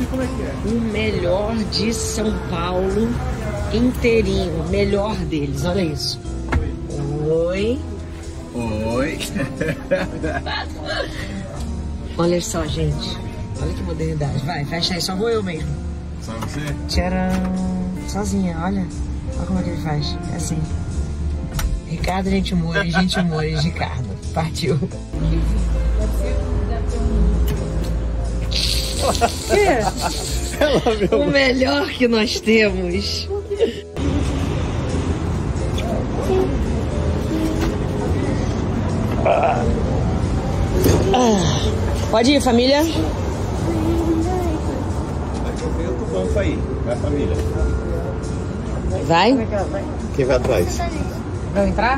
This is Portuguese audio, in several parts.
como é que é. O melhor de São Paulo inteirinho. O melhor deles, olha isso. Oi. Oi. Olha só, gente. Olha que modernidade. Vai, fecha aí, só vou eu mesmo. Só você? Tcharam. Sozinha, olha. Olha como é que ele faz. É assim. Ricardo, gente humores, Ricardo. Partiu. O melhor que nós temos. Pode ir, família? Vamos aí, vai família. Vai? Quem vai atrás? Vamos entrar?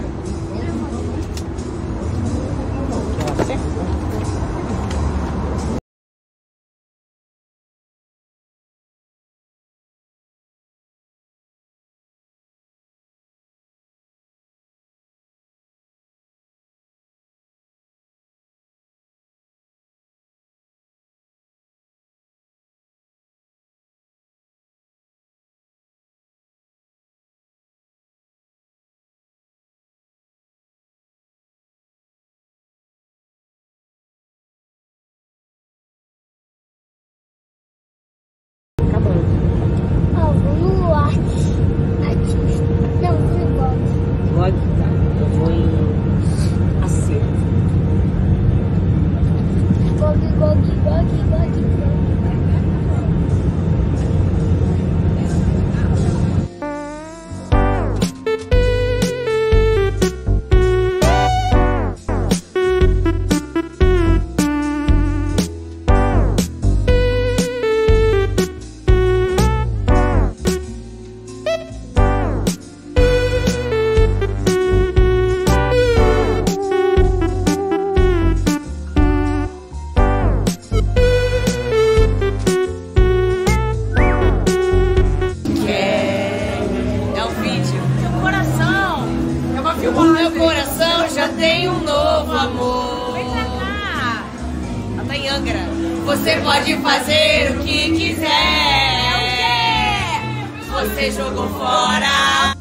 Vlog, tá? Eu vou em acerto. O meu coração já tem um novo amor. Vem pra cá. Ela tá em Angra. Você pode fazer o que quiser. O quê? Você jogou fora.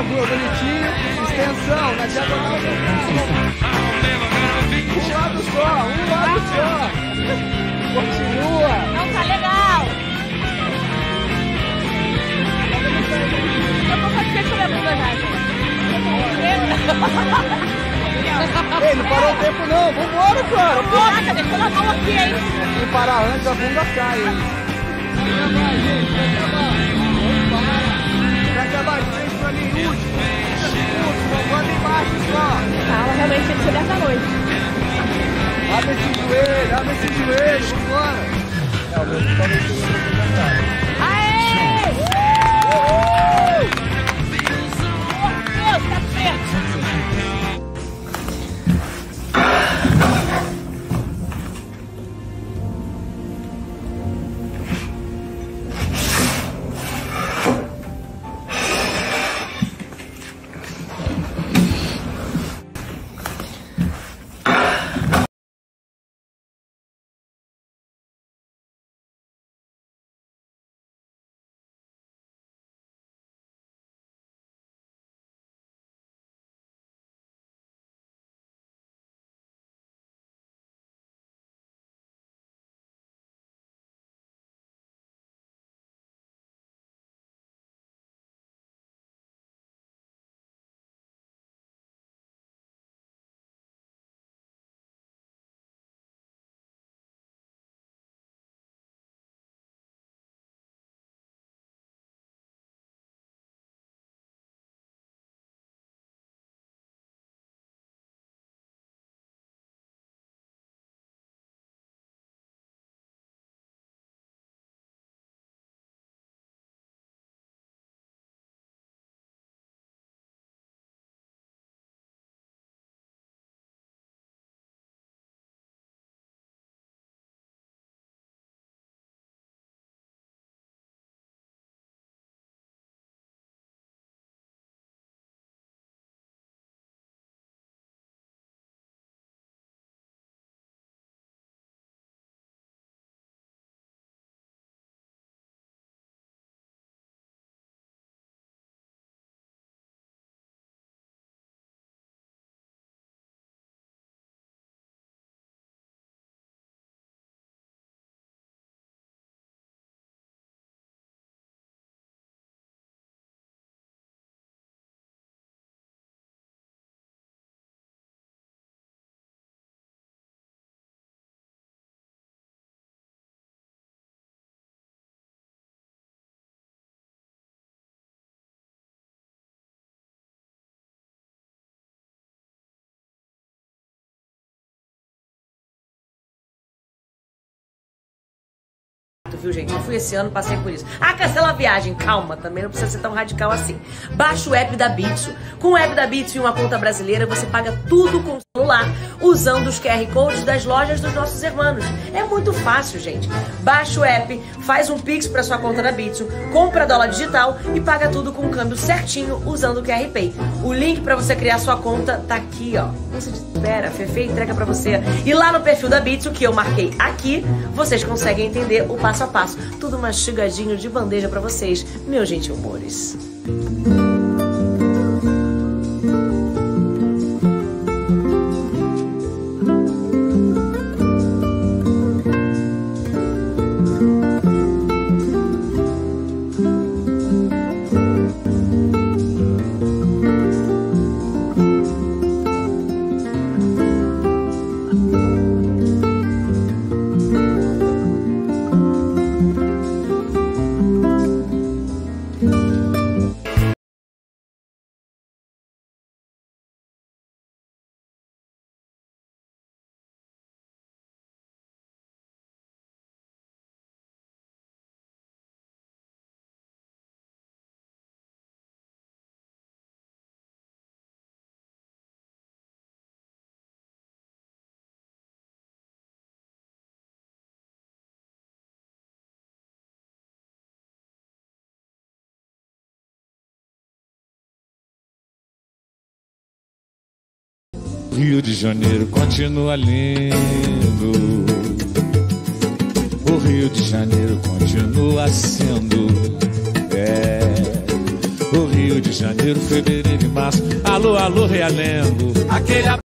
bonitinho, extensão, na diagonal. Um lado só. Continua. Não, tá legal. Eu tô satisfeito com a minha bunda já. Ei, não parou o tempo não, vambora, cara. Caraca, deixa eu mão aqui, hein. Se parar antes, a bunda cai, hein. Vai, gente, vai acabar, frente pra mim, último, bota embaixo só. Calma, realmente tem que ser dessa noite. Abre esse joelho, vambora. O meu talvez seja o Aê! Meu Deus, tá certo. Viu, gente? Eu fui esse ano, passei por isso. Ah, cancela a viagem. Calma, também não precisa ser tão radical assim. Baixa o app da Bitso. Com o app da Bitso e uma conta brasileira, você paga tudo com o celular, usando os QR Codes das lojas dos nossos irmãos. É muito fácil, gente. Baixa o app, faz um Pix para sua conta da Bitso, compra dólar digital e paga tudo com o câmbio certinho, usando o QR Pay. O link para você criar sua conta tá aqui, ó. Você espera, a Fefe entrega para você. E lá no perfil da Bitso, que eu marquei aqui, vocês conseguem entender o passo a passo. Tudo mastigadinho de bandeja pra vocês, meus gentilmores. Rio de Janeiro continua lindo. O Rio de Janeiro continua sendo O Rio de Janeiro, fevereiro e março. Alô, alô, Realengo. Aquele